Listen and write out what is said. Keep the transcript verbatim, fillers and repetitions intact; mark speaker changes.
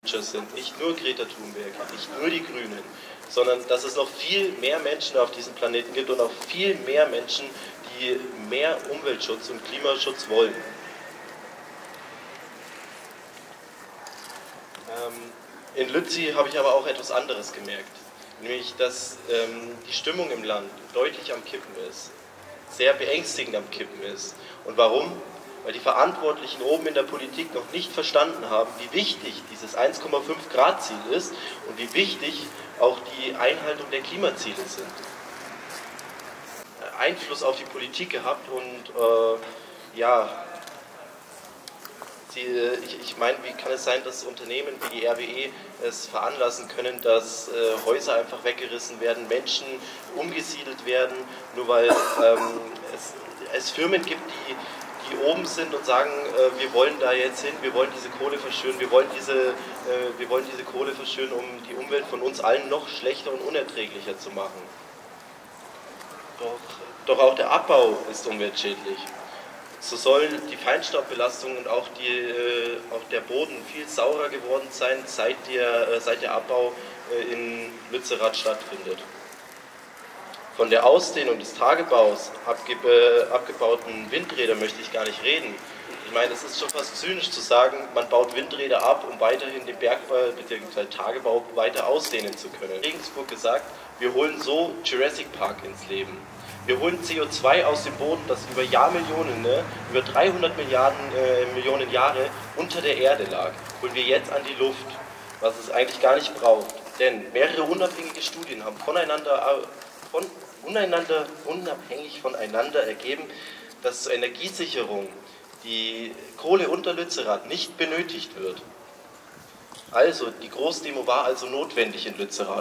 Speaker 1: sind, nicht nur Greta Thunberg, nicht nur die Grünen, sondern dass es noch viel mehr Menschen auf diesem Planeten gibt und auch viel mehr Menschen, die mehr Umweltschutz und Klimaschutz wollen. Ähm, in Lützi habe ich aber auch etwas anderes gemerkt, nämlich dass ähm, die Stimmung im Land deutlich am Kippen ist, sehr beängstigend am Kippen ist. Und warum? Weil die Verantwortlichen oben in der Politik noch nicht verstanden haben, wie wichtig dieses eins Komma fünf Grad Ziel ist und wie wichtig auch die Einhaltung der Klimaziele sind. Einfluss auf die Politik gehabt und äh, ja, sie, ich, ich meine, wie kann es sein, dass Unternehmen wie die R W E es veranlassen können, dass äh, Häuser einfach weggerissen werden, Menschen umgesiedelt werden, nur weil ähm, es, es Firmen gibt, die die oben sind und sagen, äh, wir wollen da jetzt hin, wir wollen diese Kohle verschönen, wir wollen diese, äh, wir wollen diese Kohle verschönen, um die Umwelt von uns allen noch schlechter und unerträglicher zu machen. Doch, doch auch der Abbau ist umweltschädlich. So sollen die Feinstaubbelastung und auch, die, äh, auch der Boden viel saurer geworden sein, seit der, äh, seit der Abbau äh, in Lützerath stattfindet. Von der Ausdehnung des Tagebaus abge abgebauten Windräder möchte ich gar nicht reden. Ich meine, es ist schon fast zynisch zu sagen, man baut Windräder ab, um weiterhin den Bergbau bzw. Tagebau weiter ausdehnen zu können. In Regensburg gesagt, wir holen so Jurassic Park ins Leben. Wir holen C O zwei aus dem Boden, das über Jahrmillionen, ne, über dreihundert Milliarden äh, Millionen Jahre unter der Erde lag, holen wir jetzt an die Luft, was es eigentlich gar nicht braucht. Denn mehrere unabhängige Studien haben voneinander von Uneinander, unabhängig voneinander ergeben, dass zur Energiesicherung die Kohle unter Lützerath nicht benötigt wird. Also, die Großdemo war also notwendig in Lützerath.